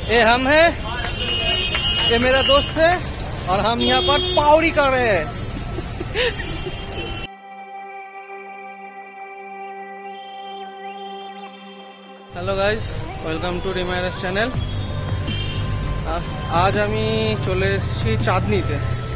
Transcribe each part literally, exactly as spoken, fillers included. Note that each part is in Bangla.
ये हम है, ये मेरा दोस्त है और हम यहाँ पर पावड़ी कर रहे हैं। Hello guys, welcome to reminders channel. आज আমি চলে এসেছি চাঁদনীতে।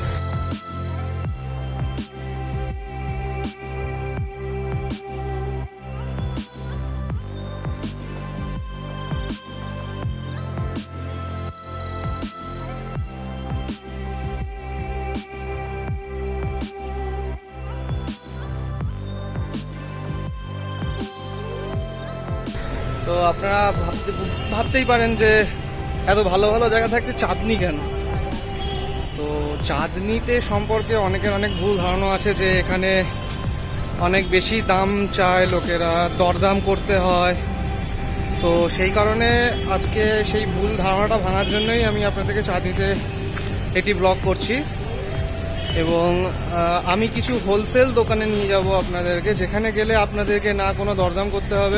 তো আপনারা ভাবতে ভাবতেই পারেন যে এত ভালো ভালো জায়গা থাকতে চাঁদনী কেন। তো চাঁদনীতে সম্পর্কে অনেকের অনেক ভুল ধারণা আছে যে এখানে অনেক বেশি দাম চায় লোকেরা, দরদাম করতে হয়। তো সেই কারণে আজকে সেই ভুল ধারণাটা ভাঙার জন্যই আমি আপনাদেরকে চাঁদনীতে এটি ব্লগ করছি। এবং আমি কিছু হোলসেল দোকানে নিয়ে যাব আপনাদেরকে, যেখানে গেলে আপনাদেরকে না কোনো দরদাম করতে হবে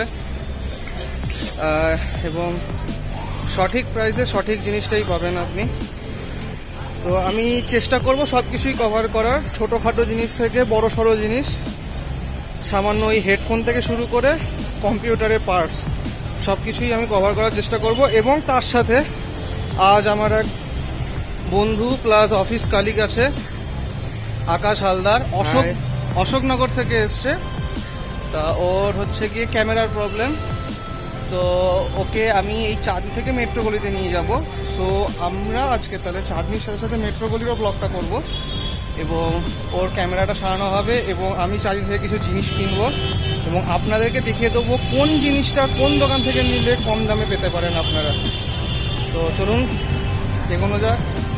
এবং সঠিক প্রাইসে সঠিক জিনিসটাই পাবেন আপনি। তো আমি চেষ্টা করব সব কিছুই কভার করার, ছোটোখাটো জিনিস থেকে বড় সড়ো জিনিস, সামান্য ওই হেডফোন থেকে শুরু করে কম্পিউটারের পার্টস সব কিছুই আমি কভার করার চেষ্টা করব। এবং তার সাথে আজ আমার এক বন্ধু প্লাস অফিস কালিগ আছে, আকাশ হালদার, অশোক অশোকনগর থেকে এসছে। তা ওর হচ্ছে গিয়ে ক্যামেরার প্রবলেম, তো ওকে আমি এই চাঁদনী থেকে মেট্রো গলিতে নিয়ে যাব। সো আমরা আজকে তাহলে চাঁদনীর সাথে সাথে মেট্রো গলিরও ব্লগটা করব এবং ওর ক্যামেরাটা সারানো হবে এবং আমি চাঁদনী থেকে কিছু জিনিস কিনব এবং আপনাদেরকে দেখিয়ে দেবো কোন জিনিসটা কোন দোকান থেকে নিলে কম দামে পেতে পারেন আপনারা। তো চলুন এগোনো যাক।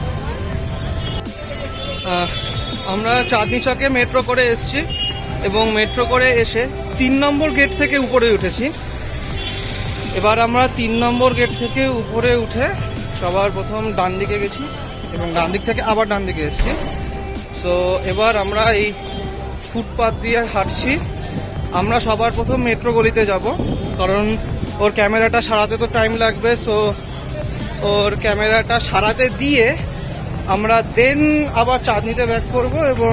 আমরা চাঁদনী চকে মেট্রো করে এসেছি এবং মেট্রো করে এসে তিন নম্বর গেট থেকে উপরে উঠেছি। এবার আমরা তিন নম্বর গেট থেকে উপরে উঠে সবার প্রথম ডান দিকে গেছি এবং ডান দিক থেকে আবার ডান দিকে এসেছি। সো এবার আমরা এই ফুটপাথ দিয়ে হাঁটছি। আমরা সবার প্রথম মেট্রো গলিতে যাব, কারণ ওর ক্যামেরাটা সারাতে তো টাইম লাগবে। সো ওর ক্যামেরাটা সারাতে দিয়ে আমরা দেন আবার চাঁদনীতে ব্যাক করব এবং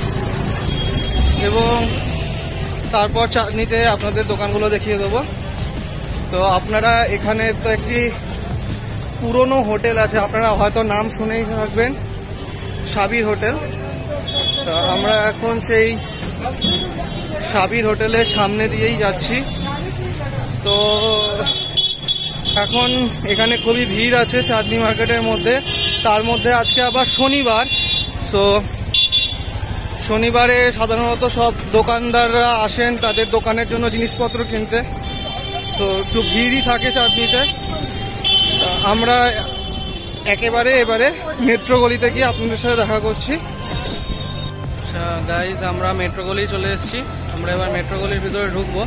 এবং তারপর চাঁদনীতে আপনাদের দোকানগুলো দেখিয়ে দেবো। তো আপনারা এখানে তো একটি পুরনো হোটেল আছে, আপনারা হয়তো নাম শুনেই থাকবেন, সাবির হোটেল। তো আমরা এখন সেই সাবির হোটেলের সামনে দিয়েই যাচ্ছি। তো এখন এখানে খুবই ভিড় আছে চাঁদনী মার্কেটের মধ্যে, তার মধ্যে আজকে আবার শনিবার। সো শনিবারে সাধারণত সব দোকানদাররা আসেন তাদের দোকানের জন্য জিনিসপত্র কিনতে, তো একটু ভিড়ই থাকে চাঁদনীতে। আমরা একেবারে এবারে মেট্রো গলিতে গিয়ে আপনাদের সাথে দেখা করছি। আচ্ছা গাইজ, আমরা মেট্রো গলি চলে এসেছি। আমরা এবার মেট্রো গলির ভিতরে ঢুকবো।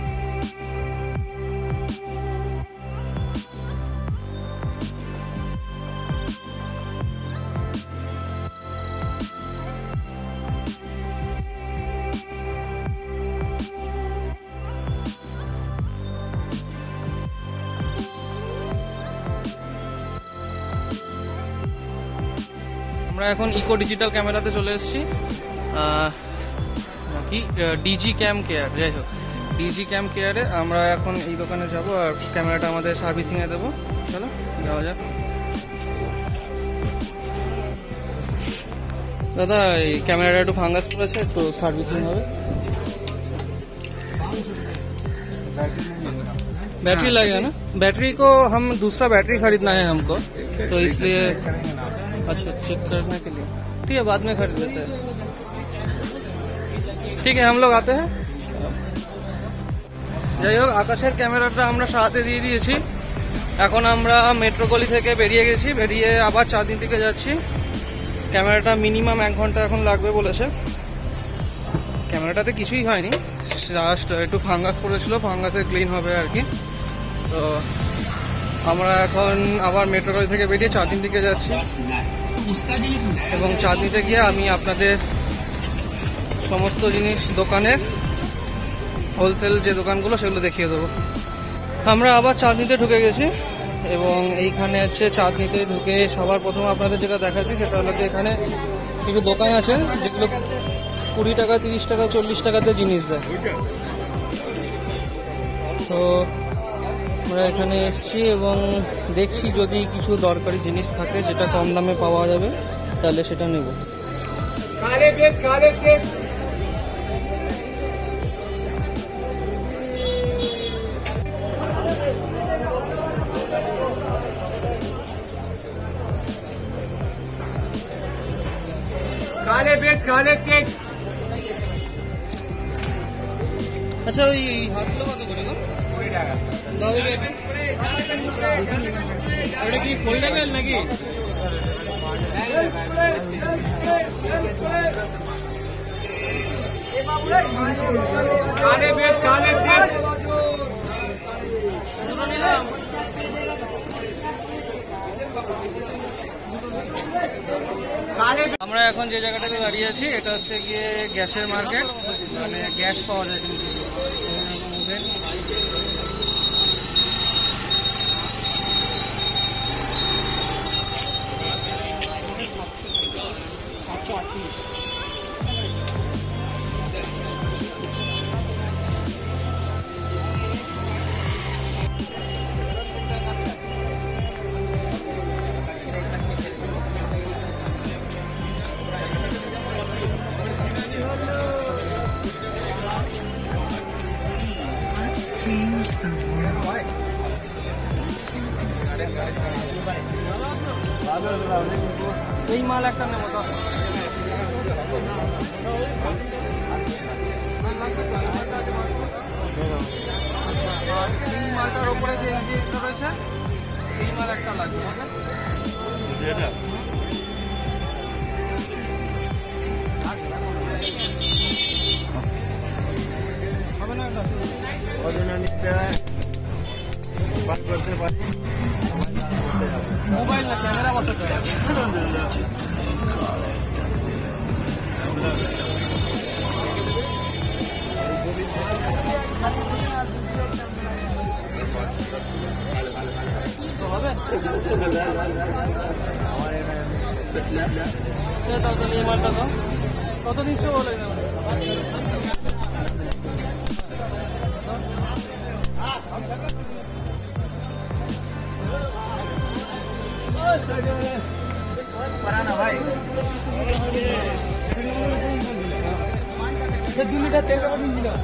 আমরা এখন ইকো ডিজিটাল ক্যামেরাতে চলে এসেছি, কি ডিজি ক্যাম কেয়ার, যাই হোক ডিজি ক্যাম কেয়ারে। আমরা এখন এই দোকানে যাব আর ক্যামেরাটা আমাদের সার্ভিসিংয়ে দেবো। চলো যাওয়া যাক। দাদা এই ক্যামেরাটা একটু ফাঙ্গাস করেছে, তো সার্ভিসিং হবে। बैटरी लगेगा ना? बैटरी को हम दूसरा बैटरी खरीदना है हमको, तो इसलिए अच्छा चेक करने के लिए ठीक है, बाद में खरीद लेते हैं। ठीक है, हम लोग आते हैं। যাই হোক, আকাশের ক্যামেরাটা আমরা সারাতে দিয়ে দিয়েছি। এখন আমরা মেট্রো গলি থেকে বেরিয়ে গেছি, বেরিয়ে আবার চাঁদনী থেকে যাচ্ছি। ক্যামেরাটা মিনিমাম এক ঘন্টা এখন লাগবে বলেছে। ক্যামেরাটাতে কিছুই হয়নি, জাস্ট একটু ফাঙ্গাস পড়েছিল, ফাঙ্গাসের ক্লিন হবে আর কি। তো আমরা এখন আবার মেট্রো গলি থেকে বেরিয়ে চাঁদনী দিকে যাচ্ছি এবং চাঁদনীতে গিয়ে আমি আপনাদের সমস্ত জিনিস দোকানের হোলসেল যে দোকানগুলো সেগুলো দেখিয়ে দেবো। আমরা আবার চাঁদনীতে ঢুকে গেছি এবং এইখানে হচ্ছে চাঁদনিতে ঢুকে সবার প্রথম আপনাদের যেটা দেখাচ্ছি সেটা হলো যে এখানে কিছু দোকান আছে যেগুলো কুড়ি টাকা তিরিশ টাকা চল্লিশ টাকাতে জিনিস দেয়। তো আমরা এখানে এসেছি এবং দেখছি যদি কিছু দরকারি জিনিস থাকে যেটা কম দামে পাওয়া যাবে তাহলে সেটা নেব। काले बेच काले केक। আচ্ছা ওই হাতগুলো কত করে গো? কুড়ি টাকা। দাও এটা। এটা কি ফোল্ডেবল নাকি? काले बेच काले केक। আমরা এখন যে জায়গাটাতে দাঁড়িয়ে আছি এটা হচ্ছে গিয়ে গ্যাসের মার্কেট, মানে গ্যাস পাওয়া যায় কিন্তু এই মাল একটা নেব তো। এই মালটার উপরে যে ইঞ্জিনটা রয়েছে এই মাল একটা লাগবে। হবে না করতে পারি মোবাইল না ক্যামেরা বসাতে হবে। এই মালটা তো কত দিচ্ছ বলে ভাই দু লিটার তেল টাকা দিন দিল।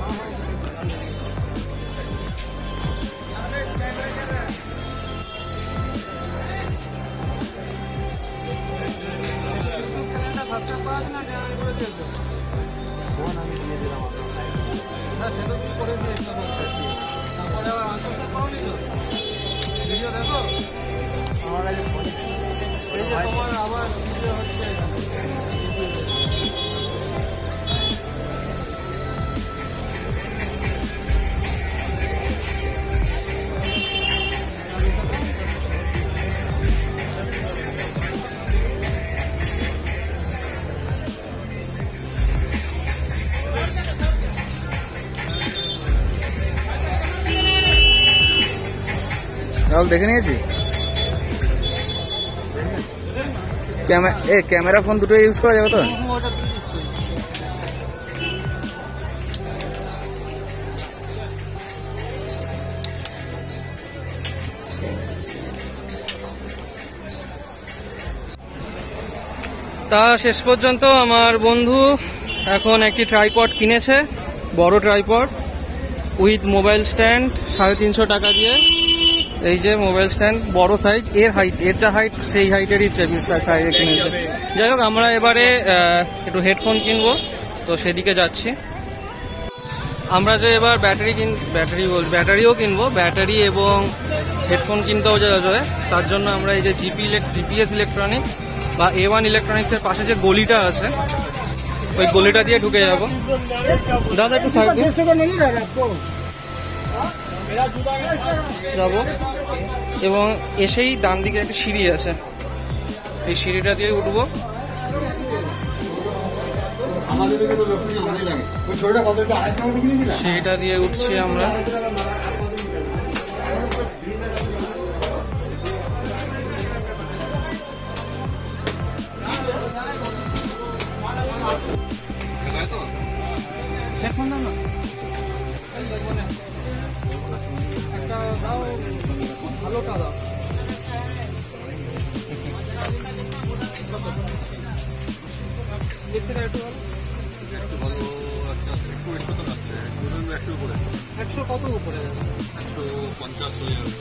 তারপরে আবার আন্তর্জাতিক পাওনি তো ভিডিও দেখো আমার এই যে তোমার আবার ভিডিও হচ্ছে। রাহুল দেখে নিয়েছিস? ক্যামেরা ফোন দুটো ইউজ করা যাবে তো? তা শেষ পর্যন্ত আমার বন্ধু এখন একটি ট্রাইপড কিনেছে, বড় ট্রাইপড উইথ মোবাইল স্ট্যান্ড সাড়ে তিনশো টাকা দিয়ে। এই যে মোবাইল স্ট্যান্ড বড় সাইজ, এর হাইট এর যা হাইট সেই হাইটেরই টেবিল সাইজে কিনেছে। যাই হোক আমরা এবারে একটু হেডফোন কিনবো, তো সেদিকে যাচ্ছি। আমরা যে এবার ব্যাটারি কিন ব্যাটারি বল ব্যাটারিও কিনবো, ব্যাটারি এবং হেডফোন কিনতেও যাবে। তার জন্য আমরা এই যে জিপি জিপিএস ইলেকট্রনিক্স বা এ ওয়ান ইলেকট্রনিক্সের পাশে যে গলিটা আছে ওই গলিটা দিয়ে ঢুকে যাবো। দাদা একটু সাইড দিন যাবো, এবং এসেই ডান দিকে একটা সিঁড়ি আছে, এই সিঁড়িটা দিয়ে উঠবো। সিঁড়িটা দিয়ে উঠছি আমরা। একশো কত উপরে যাবে? একশো পঞ্চাশ হয়ে যাবে।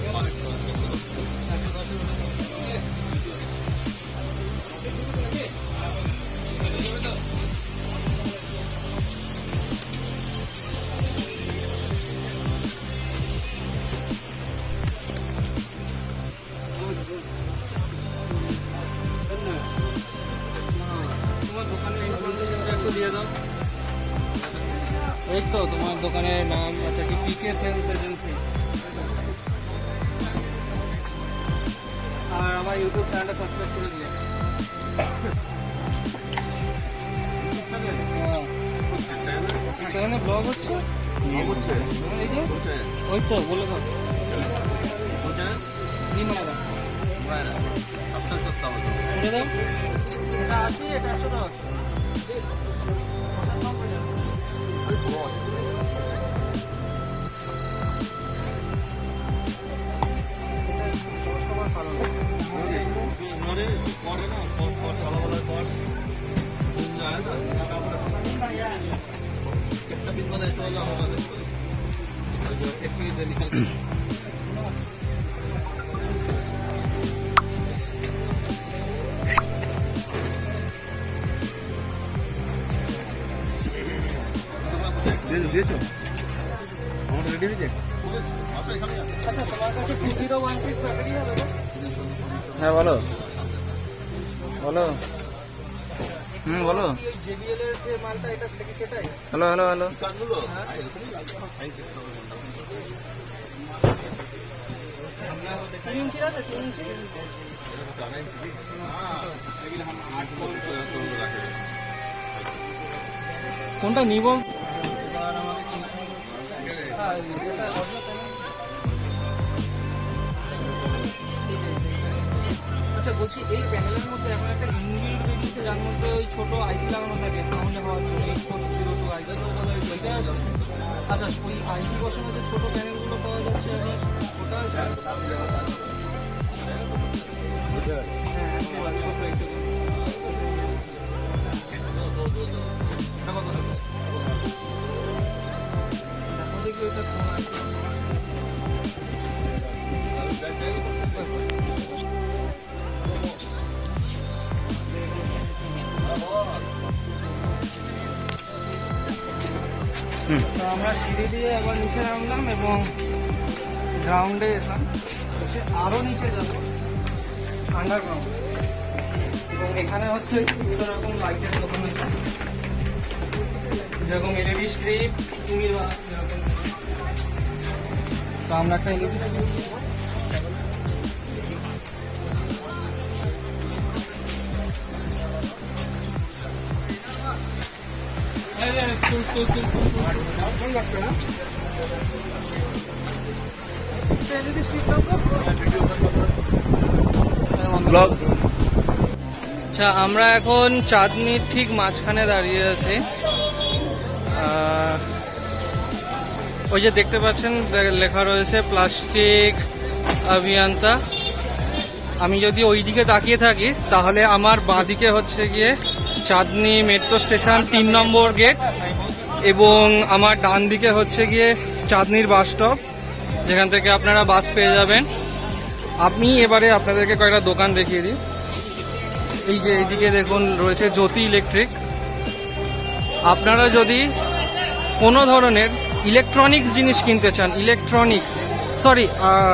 তোমার দোকানের ইনফরমেশনটা একটু দিয়ে দাও। এই তো তোমার দোকানের নাম আচ্ছা কি পিকে সেলস এজেন্সি, আর আমার ইউটিউব চ্যানেলটা সাবস্ক্রাইব করে দিলে। চ্যানেলে ব্লগ হচ্ছে এই যে ওই তো বলে দাও নিমায়রা সবসময় সস্তা হতো। বলে দাও। এটা আশি, এটা একশো দশ। পরে না পর পর চলাবলার পর যায় না একটা বিপদ এসে হলো আমাদের একটু ডেলিকেট দিয়েছো আমার রেডি হয়েছে? আচ্ছা তোমার কাছে two zero one six battery হবে? হ্যাঁ বলো বলো হুম বলো। জেবিএল এর যে মালটা এটা থেকে সেটাই? হ্যালো হ্যালো হ্যালো কাজগুলো তিন ইঞ্চি আছে? তিন ইঞ্চি কোনটা নিব? আচ্ছা বলছি এই প্যানেলের মধ্যে এখন একটা ইনবিল্ড বেরিয়েছে যার মধ্যে ওই ছোট আইসি লাগানো থাকে সাউন্ডে হওয়ার জন্য eight four zero two IC ওইটা আছে? আচ্ছা ওই আইসি বসানো যে ছোট প্যানেলগুলো পাওয়া যাচ্ছে এখন ওটা আছে? হ্যাঁ একেবারে ছোট এইটুকু। দেখি ওইটা ফোন আছে। তো আমরা সিঁড়ি দিয়ে আবার নিচে নামলাম এবং গ্রাউন্ডে এলাম। সে আরো নিচে যাবো আন্ডারগ্রাউন্ড, এবং এখানে হচ্ছে বিভিন্ন রকম লাইটের দোকান হয়েছে যেরকম এলইডি স্ট্রিপ কুমির বা যেরকম। তো আমরা একটা এলইডি স্ট্রিপ ব্লগ। আচ্ছা আমরা এখন চাঁদনির ঠিক মাঝখানে দাঁড়িয়ে আছি। ওই যে দেখতে পাচ্ছেন লেখা রয়েছে প্লাস্টিক অভিয়ন্তা। আমি যদি ওই দিকে তাকিয়ে থাকি তাহলে আমার বাঁ দিকে হচ্ছে গিয়ে চাঁদনি মেট্রো স্টেশন তিন নম্বর গেট, এবং আমার ডান দিকে হচ্ছে গিয়ে চাঁদনির বাস স্টপ যেখান থেকে আপনারা বাস পেয়ে যাবেন। আমি এবারে আপনাদেরকে কয়েকটা দোকান দেখিয়ে দিই। এই যে এইদিকে দেখুন রয়েছে জ্যোতি ইলেকট্রিক। আপনারা যদি কোনো ধরনের ইলেকট্রনিক্স জিনিস কিনতে চান, electronics sorry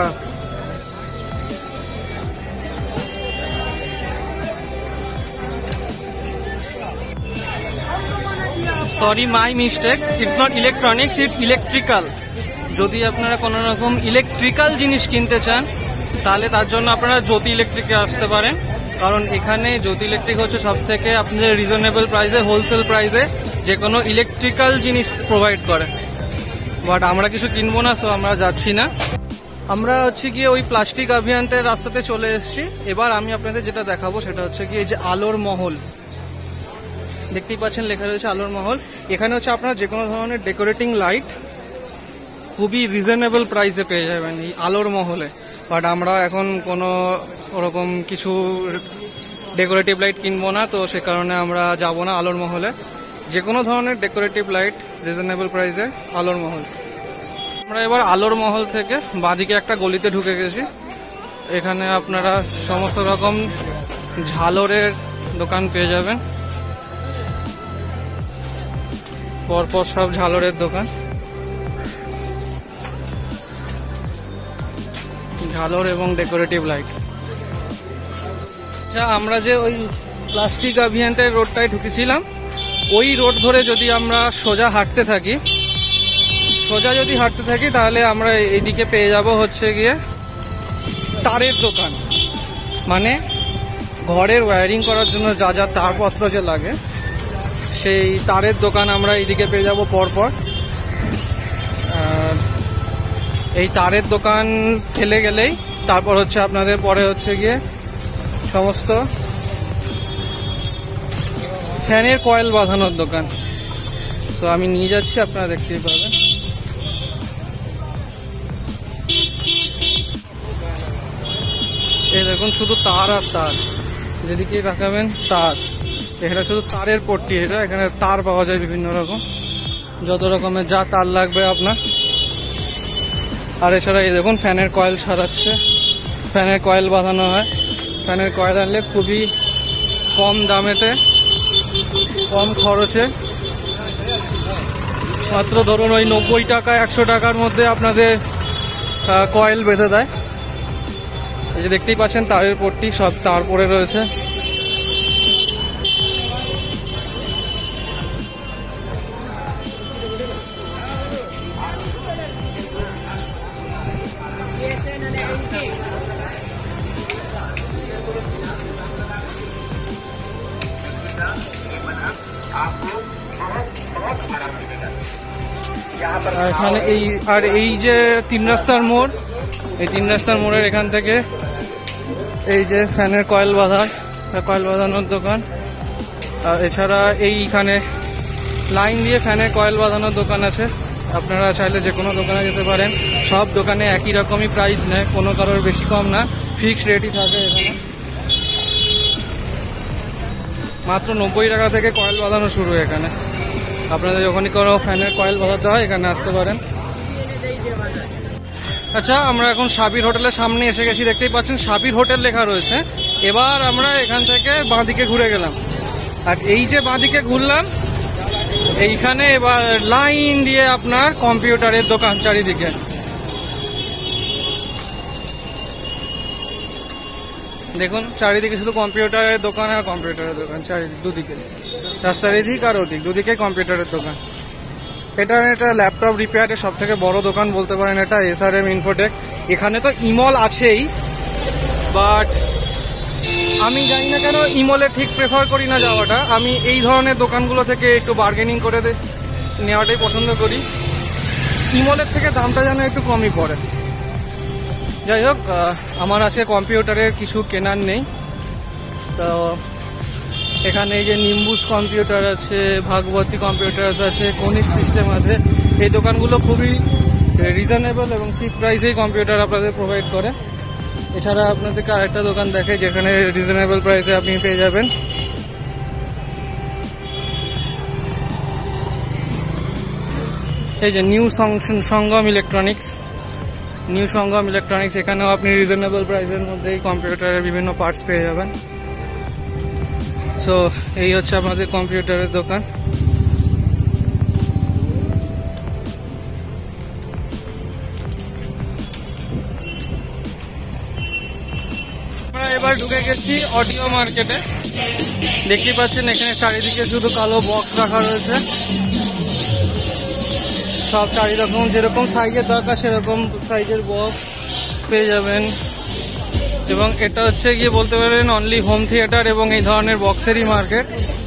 sorry my mistake, it's not electronics, it electrical. যদি আপনারা কোনো রকম ইলেকট্রিক্যাল জিনিস কিনতে চান তাহলে তার জন্য আপনারা জ্যোতি ইলেকট্রিকে আসতে পারেন, কারণ এখানে জ্যোতি ইলেকট্রিক হচ্ছে সব থেকে আপনাদের রিজনেবল প্রাইসে, হোলসেল প্রাইসে যে কোনো ইলেকট্রিক্যাল জিনিস প্রোভাইড করে। বাট আমরা কিছু কিনবো না, তো আমরা যাচ্ছি না। আমরা হচ্ছে গিয়ে ওই প্লাস্টিক অভিযান্তের রাস্তাতে চলে এসেছি। এবার আমি আপনাদের যেটা দেখাবো সেটা হচ্ছে গিয়ে এই যে আলোর মহল দেখতেই পাচ্ছেন, লেখা রয়েছে আলোর মহল। এখানে হচ্ছে আপনারা যে কোনো ধরনের ডেকোরেটিং লাইট খুবই রিজনেবল প্রাইসে পেয়ে যাবেন এই আলোর মহলে। বাট আমরা এখন কোনো ওরকম কিছু ডেকোরেটিভ লাইট কিনবো না, তো সে কারণে আমরা যাব না আলোর মহলে। যে কোনো ধরনের ডেকোরেটিভ লাইট রিজনেবল প্রাইসে আলোর মহল। আমরা এবার আলোর মহল থেকে বাঁদিকে একটা গলিতে ঢুকে গেছি। এখানে আপনারা সমস্ত রকম ঝালরের দোকান পেয়ে যাবেন, পরপর সব ঝালরের দোকান, ঝালর এবং ডেকোরেটিভ লাইট। আচ্ছা, আমরা যে ওই প্লাস্টিক অভিযানটার রোডটায় ঢুকেছিলাম, ওই রোড ধরে যদি আমরা সোজা হাঁটতে থাকি সোজা যদি হাঁটতে থাকি তাহলে আমরা এইদিকে পেয়ে যাব হচ্ছে গিয়ে তারের দোকান। মানে ঘরের ওয়্যারিং করার জন্য যা যা তারপত্র যে লাগে সেই তারের দোকান আমরা এইদিকে পেয়ে যাব পরপর। এই তারের দোকান ঠেলে গেলেই তারপর হচ্ছে আপনাদের পরে হচ্ছে গিয়ে সমস্ত ফ্যানের কয়েল বাঁধানোর দোকান। তো আমি নিয়ে যাচ্ছি, আপনারা দেখতেই পাবেন। এই দেখুন শুধু তার আর তার, যেদিকে তাকাবেন তার। এখানে শুধু তারের পট্টি, এটা এখানে তার পাওয়া যায় বিভিন্ন রকম, যত রকমের যা তার লাগবে আপনার। আর এছাড়া এই দেখুন ফ্যানের কয়েল সারাচ্ছে, ফ্যানের কয়েল বাঁধানো হয়। ফ্যানের কয়েল আনলে খুবই কম দামেতে, কম খরচে, মাত্র ধরুন ওই নব্বই টাকা একশো টাকার মধ্যে আপনাদের কয়েল বেঁধে দেয়। এই যে দেখতেই পাচ্ছেন তারের পট্টি, সব তার পরে রয়েছে। এখানে এই আর এই যে তিন রাস্তার মোড়, এই তিন রাস্তার মোড়ের এখান থেকে এই যে ফ্যানের কয়েল বাঁধা, কয়েল বাঁধানোর দোকান। আর এছাড়া এইখানে লাইন দিয়ে ফ্যানের কয়েল বাঁধানোর দোকান আছে। আপনারা চাইলে যে কোনো দোকানে যেতে পারেন, সব দোকানে একই রকমই প্রাইস নেয়, কোনো কারোর বেশি কম না, ফিক্সড রেটই থাকে। এখানে মাত্র নব্বই টাকা থেকে কয়েল বাঁধানো শুরু। এখানে আপনাদের যখনই কোনো ফ্যানের কয়েল বাঁধাতে হয় এখানে আসতে পারেন। আচ্ছা, আমরা এখন সাবির হোটেলের সামনে এসে গেছি, দেখতেই পাচ্ছেন সাবির হোটেল লেখা রয়েছে। এবার আমরা এখান থেকে বাঁদিকে ঘুরে গেলাম, আর এই যে বাঁদিকে ঘুরলাম এইখানে এবার লাইন দিয়ে আপনার কম্পিউটারের দোকান চারিদিকে। দেখুন চারিদিকে শুধু কম্পিউটারের দোকান আর কম্পিউটারের দোকান, চারিদিকে দুদিকে, রাস্তার এদিক আর ওদিক দুদিকে কম্পিউটারের দোকান। এটা এটা ল্যাপটপ রিপেয়ারের সব থেকে বড় দোকান বলতে পারেন এটা, এসআরএম ইনফোটেক। এখানে তো ইমল আছেই, বাট আমি জানি না কেন ইমলে ঠিক প্রেফার করি না যাওয়াটা। আমি এই ধরনের দোকানগুলো থেকে একটু বার্গেনিং করে নেওয়াটাই পছন্দ করি। ইমলের থেকে দামটা যেন একটু কমই পড়ে। যাই হোক, আমার আজকে কম্পিউটারের কিছু কেনার নেই, তো এখানে এই যে নিম্বুস কম্পিউটার আছে, ভাগবতী কম্পিউটার আছে, কোনিক সিস্টেম আছে। এই দোকানগুলো খুবই রিজনেবল এবং চিপ প্রাইসেই কম্পিউটার আপনাদের প্রোভাইড করে। এছাড়া আপনাদেরকে আরেকটা দোকান দেখে যেখানে রিজনেবল প্রাইসে আপনি পেয়ে যাবেন এই যে new Sangam electronics. New Sangam electronics, এখানেও আপনি রিজনেবল প্রাইসের মধ্যেই কম্পিউটারের বিভিন্ন পার্টস পেয়ে যাবেন। সো এই হচ্ছে আপনাদের কম্পিউটারের দোকান। আমরা এবার ঢুকে গেছি অডিও মার্কেটে। দেখতে পাচ্ছেন এখানে চারিদিকে শুধু কালো বক্স রাখা রয়েছে, সব চারি রকম যেরকম সাইজের দরকার সেরকম সাইজের বক্স পেয়ে যাবেন। এবং এটা হচ্ছে গিয়ে বলতে পারেন অনলি হোম থিয়েটার এবং এই ধরনের বক্সেরই মার্কেট।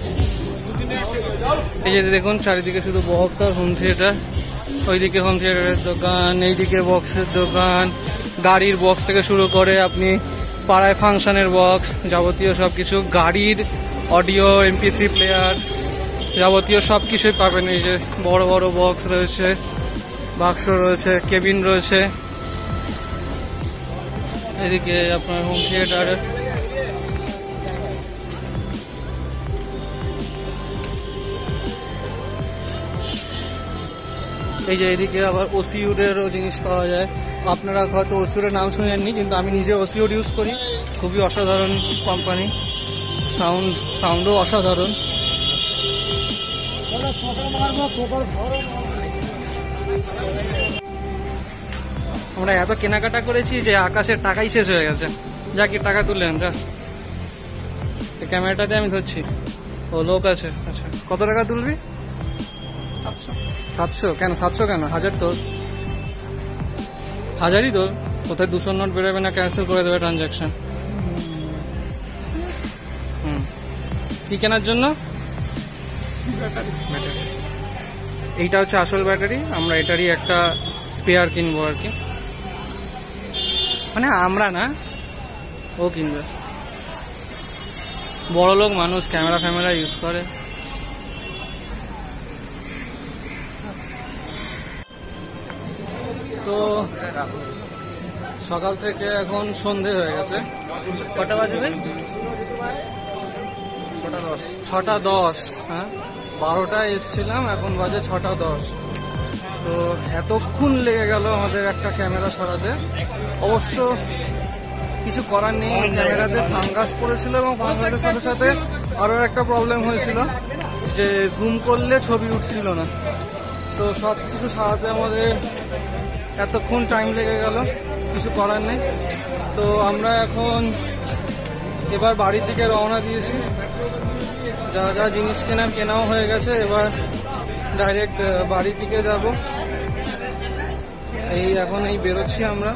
এই যে দেখুন চারিদিকে শুধু বক্স আর হোম থিয়েটার, ওইদিকে হোম থিয়েটারের দোকান, এইদিকে বক্সের দোকান, গাড়ির বক্স থেকে শুরু করে আপনি পাড়ায় ফাংশনের বক্স, যাবতীয় সবকিছু, গাড়ির অডিও, এমপি থ্রি প্লেয়ার, যাবতীয় সব কিছুই পাবেন। এই যে বড় বড় বক্স রয়েছে, বাক্স রয়েছে, কেবিন রয়েছে, এদিকে আপনার হোম থিয়েটার, এই যে এদিকে আবার ওসিউডেরও জিনিস পাওয়া যায়। আপনারা হয়তো ওসিউডের নাম শুনেননি, কিন্তু আমি নিজে ওসিউড ইউজ করি, খুবই অসাধারণ কোম্পানি, সাউন্ড সাউন্ডও অসাধারণ। আমরা এত কেনাকাটা করেছি যে আকাশের টাকাই শেষ হয়ে গেছে। যা কি টাকা তুললেন, যা ক্যামেরাটাতে আমি ধরছি। ও লোক আছে, আচ্ছা কত টাকা তুলবি? সাতশো। সাতশো কেন? সাতশো কেন? হাজার তোর, হাজারই তোর। কোথায় দুশো নোট বেরোবে না, ক্যান্সেল করে দেবে ট্রানজাকশন। হুম, কি কেনার জন্য? এইটা হচ্ছে আসল ব্যাটারি, আমরা এটারই একটা স্পেয়ার কিনবো আর কি, মানে আমরা না, ও কিনবে। বড় লোক মানুষ, ক্যামেরা ফ্যামেরা ইউজ করে। তো সকাল থেকে এখন সন্ধে হয়ে গেছে। কটা বাজবে? ছটা দশ। ছটা দশ। হ্যাঁ, বারোটায় এসছিলাম, এখন বাজে ছটা দশ। তো এতক্ষণ লেগে গেল আমাদের একটা ক্যামেরা সারাতে। অবশ্য কিছু করার নেই, ক্যামেরাতে ফাঙ্গাস পড়েছিল এবং ফাঙ্গাসের সাথে সাথে আরও একটা প্রবলেম হয়েছিল যে জুম করলে ছবি উঠছিল না। সো সব কিছু সারাতে আমাদের এতক্ষণ টাইম লেগে গেল, কিছু করার নেই। তো আমরা এখন এবার বাড়ির দিকে রওনা দিয়েছি, যা যা জিনিস কেনার কেনাও হয়ে গেছে, এবার ডাইরেক্ট বাড়ির দিকে যাব। এই এখন এই বেরোচ্ছি আমরা।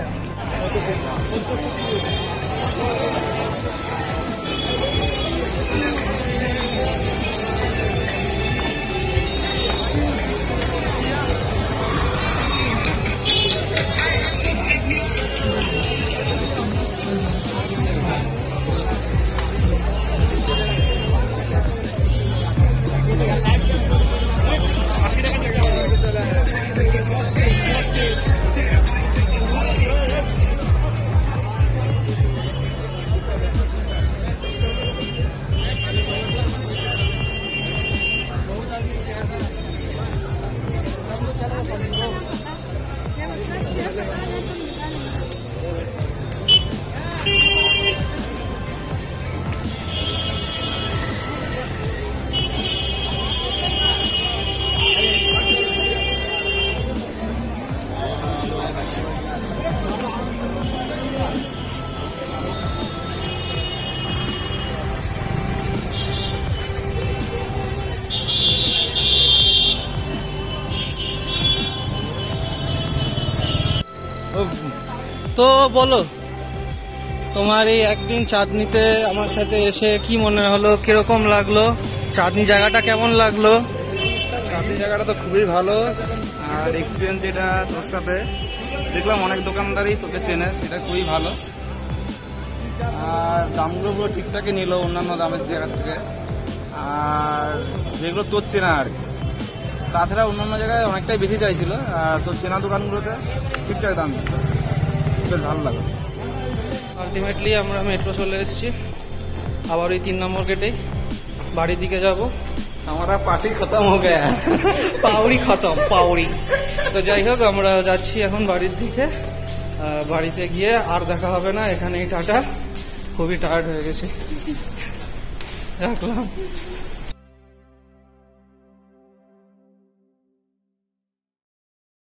তো বলো, তোমার এই একদিন চাঁদনিতে আমার সাথে এসে কি মনে হলো, কিরকম লাগলো? চাঁদনি জায়গাটা কেমন লাগলো? চাঁদনি জায়গাটা তো খুবই ভালো, আর এক্সপিরিয়েন্স যেটা তোর সাথে দেখলাম, অনেক দোকানদারই তোকে চেনে, সেটা খুবই ভালো। আর দামগুলো পুরো ঠিকঠাকই নিল অন্যান্য দামের জায়গা থেকে, আর যেগুলো তোর চেনা আর কি। তাছাড়া অন্যান্য জায়গায় অনেকটাই বেশি চাইছিল, আর তোর চেনা দোকানগুলোতে ঠিকঠাক দাম নিল, বেশ ভালো লাগলো। আলটিমেটলি আমরা মেট্রো চলে এসেছি, আবার ওই তিন নম্বর গেটেই বাড়ির দিকে যাব। हमारा पार्टी खत्म हो गया है। পাউরি খতম, পাউরি। তো যাই হোক, আমরা যাচ্ছি এখন বাড়ির দিকে। আহ, বাড়িতে গিয়ে আর দেখা হবে না, এখানেই টাটা। খুবই টায়ার্ড হয়ে গেছি, রাখলাম।